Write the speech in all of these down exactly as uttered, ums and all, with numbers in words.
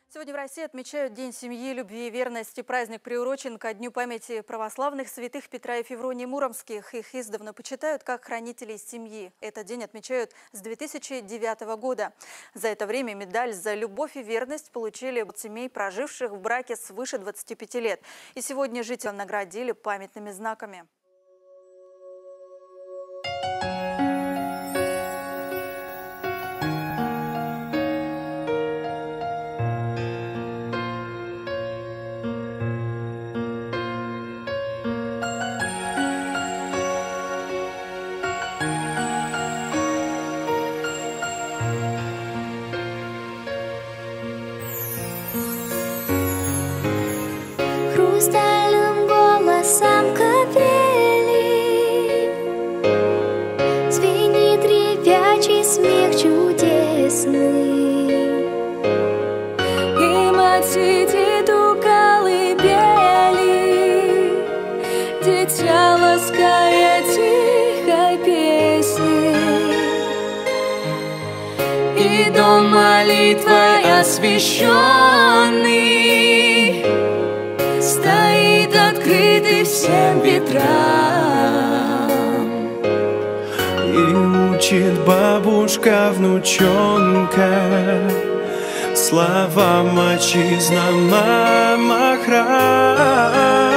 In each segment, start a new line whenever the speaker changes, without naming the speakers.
Сегодня в России отмечают День семьи, любви и верности. Праздник приурочен ко Дню памяти православных святых Петра и Февронии Муромских. Их издавна почитают как хранителей семьи. Этот день отмечают с две тысячи девятого года. За это время медаль за любовь и верность получили от семей, проживших в браке свыше двадцати пяти лет. И сегодня жителям наградили памятными знаками.
Хрустальным голосом капели звенит ребячий смех чудесный, и мать сидит у колыбели, дитя лаская тихой песней, и дом молитвой освященный стоит открытый всем ветрам.
И учит бабушка внучонка словам отчизна, мама, храм.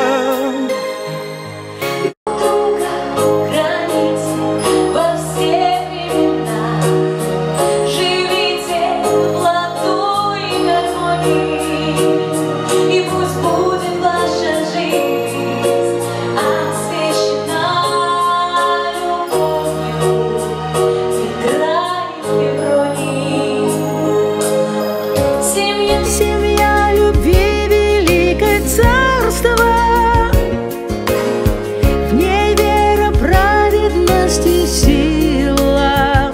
Семья любви, великое царство, в ней вера, праведность и сила.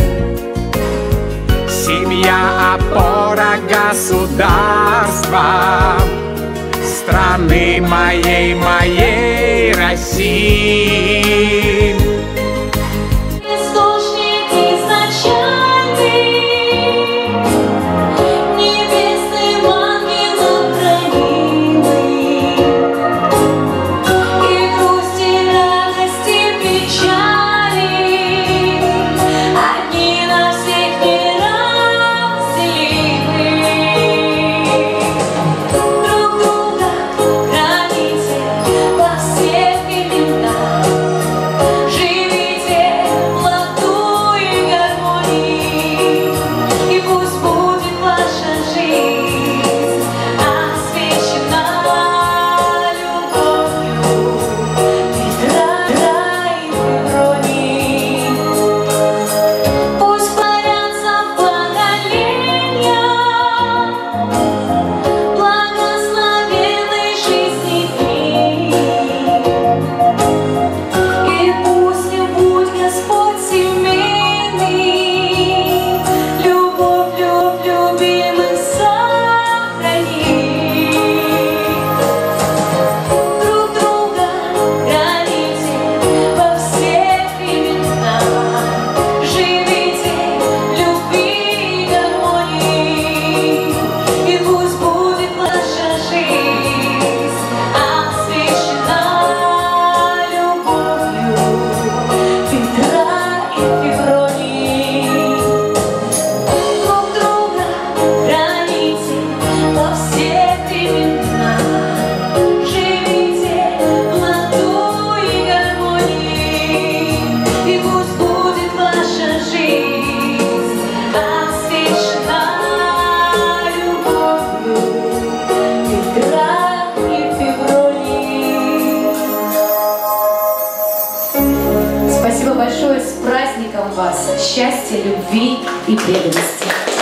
Семья — опора государства, страны моей, моей России.
Источник изначальный, небесным ангелом хранимый, и грусти, радости, печали одни на всех неразделимы. Друг друга храните во всех временах, живите в ладу и гармонии, и пусть будет ваша жизнь освящена любовью Петра и Февронии. Пусть парятся поколения благословенной жизни дни, и пусть не будет Господь семейный, любовь, любовь, любимых сохрани. Друг друга храните во всех временах, живите в любви и гармонии, и пусть будет ваша жизнь освящена любовью Петра и Февронии. Друг друга храните во всех временах, живите в ладу и гармонии, и пусть будет ваша жизнь освящена любовью Петра и Февронии. Спасибо большое, с праздником вас! Счастья, любви и преданности!